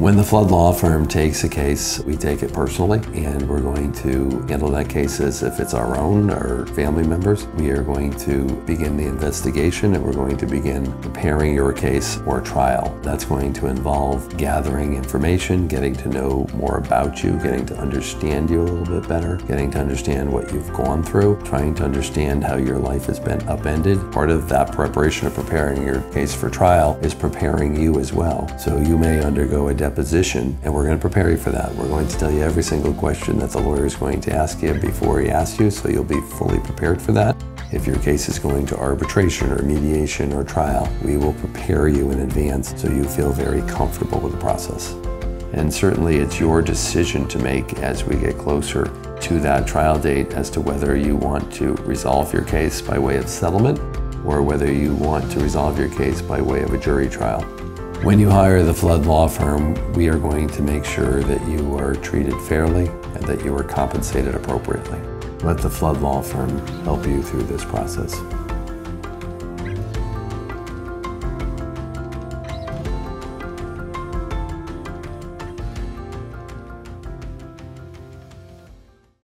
When the Flood Law Firm takes a case, we take it personally, and we're going to handle that case as if it's our own or family members. We are going to begin the investigation, and we're going to begin preparing your case for trial. That's going to involve gathering information, getting to know more about you, getting to understand you a little bit better, getting to understand what you've gone through, trying to understand how your life has been upended. Part of that preparation of preparing your case for trial is preparing you as well. So you may undergo a deposition, and we're going to prepare you for that. We're going to tell you every single question that the lawyer is going to ask you before he asks you, so you'll be fully prepared for that. If your case is going to arbitration or mediation or trial, we will prepare you in advance so you feel very comfortable with the process. And certainly it's your decision to make as we get closer to that trial date as to whether you want to resolve your case by way of settlement or whether you want to resolve your case by way of a jury trial. When you hire the Flood Law Firm, we are going to make sure that you are treated fairly and that you are compensated appropriately. Let the Flood Law Firm help you through this process.